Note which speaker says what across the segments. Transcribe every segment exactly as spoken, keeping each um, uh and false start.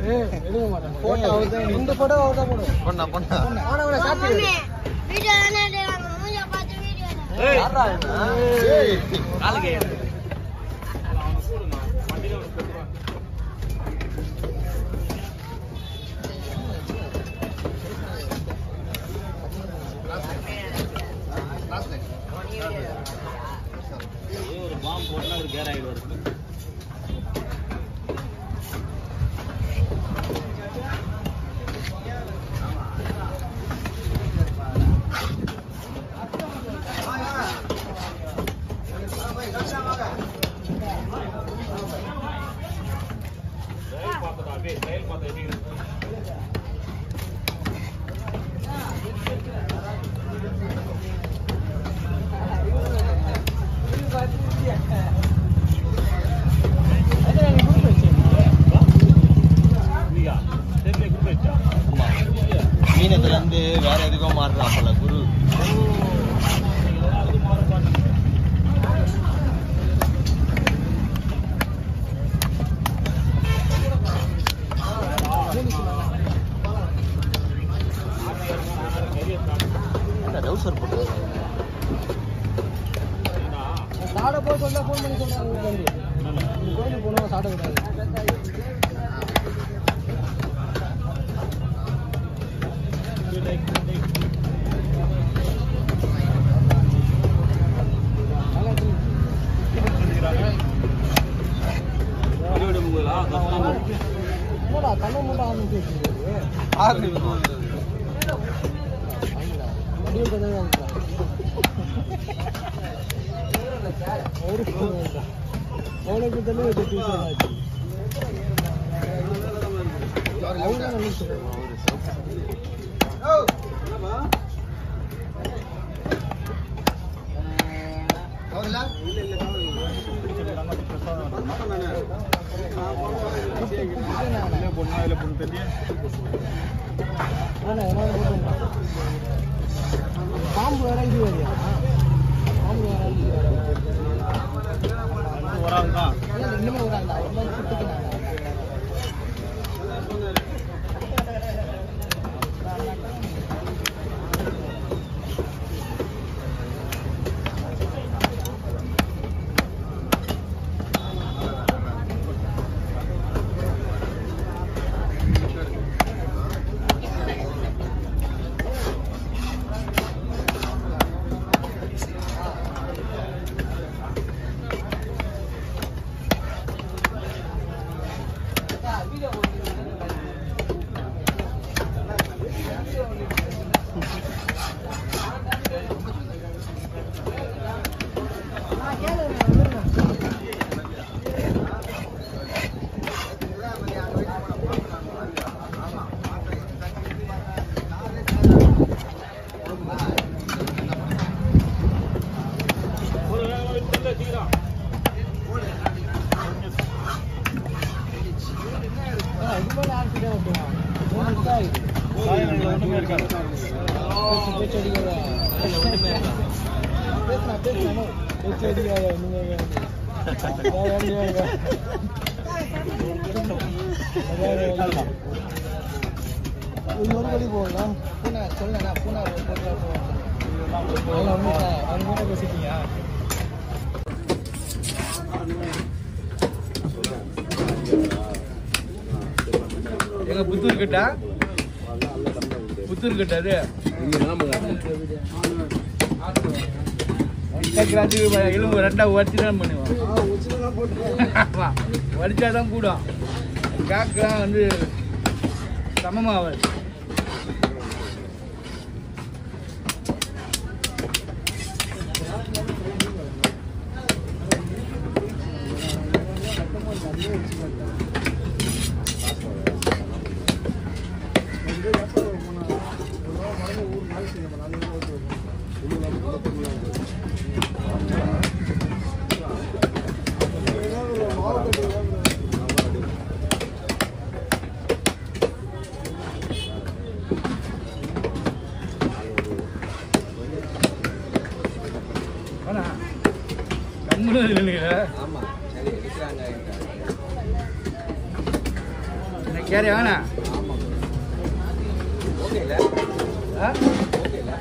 Speaker 1: எடுக்க மாட்டேன் போட்டோ அவர்தான் இந்த போட்டோ அவர்தான் போடுவோம் பொண்ணா பொண்ணா அவன சாப்பிடு வீடியோ என்னடா மூஞ்ச பார்த்து வீடியோ ஏய் யாரா ஏய் காலுக்கு அவன போடுங்க வண்டில ஒரு போடுவா கிளாஸ் லைட் ஒரு பாம் போட்டா ஒரு கேர் ஆயிடுவாரு மீனத்துல இருந்து வேற எதுக்கும் மாறலாம் போல குரு டவுசர் போட்டு சாட போய் சொல்ல ஃபோன் பண்ணி சொல்றாங்க கோயிலுக்கு போனோம் சாட கூடாது கண்ண மூட்டை ஆரம்பிச்சு அவனுக்கு தானே பாம்பு வேற இது வரையா பாம்பு வேற இன்னுமே வராங்க இன்னொரு போகலாம் பூனா சொல்லணா பூனா அவங்க பேசிட்டீங்க எங்க புத்தூர் கிட்ட புத்தூர் கிட்ட அது எலும்பு ரெண்டா உடச்சி தான் பண்ணுவோம் வடிச்சாதான் கூடும் காக்கெல்லாம் வந்து சமமாவாது
Speaker 2: யாரு வேணா
Speaker 1: ஓகே இல்ல
Speaker 2: ஆ
Speaker 1: ஓகே இல்ல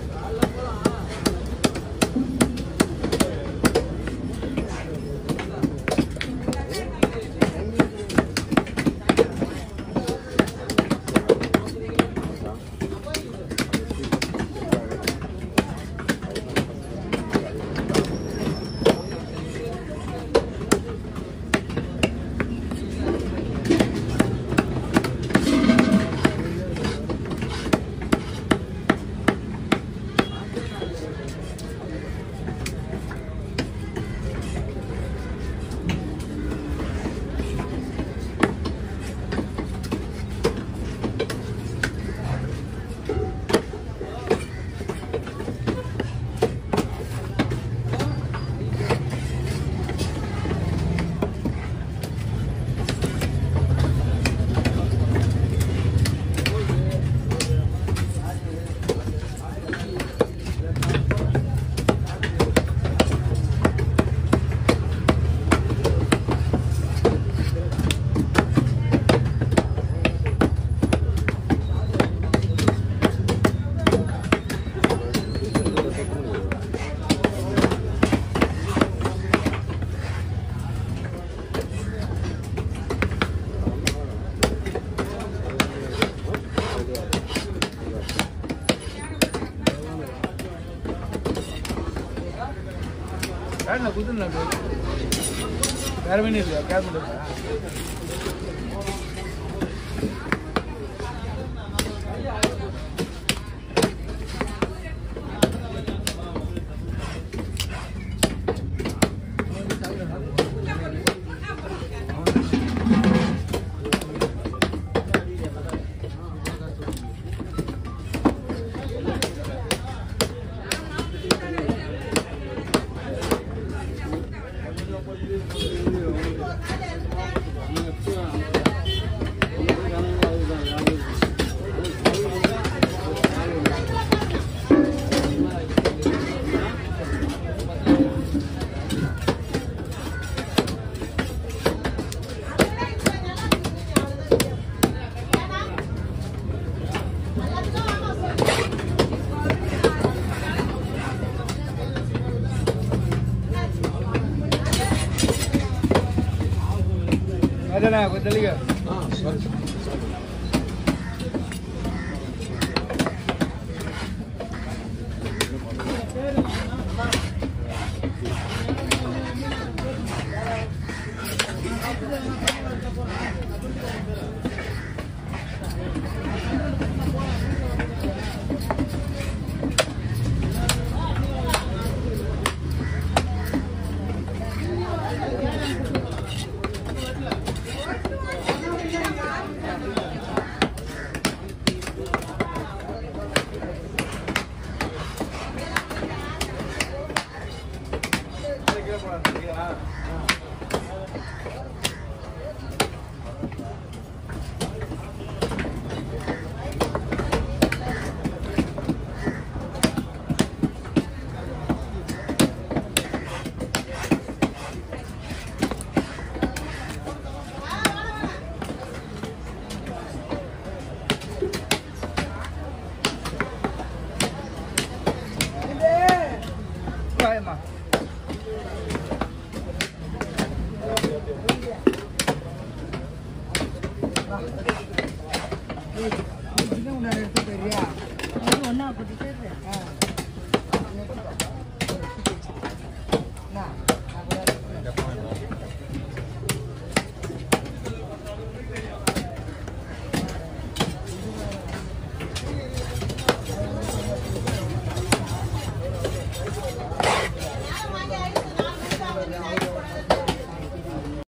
Speaker 2: வேற குதுனா வேற மீன் இல்லையா கேர் பண்ணுறா ना कुछ चलेगा हाँ ஒன்னா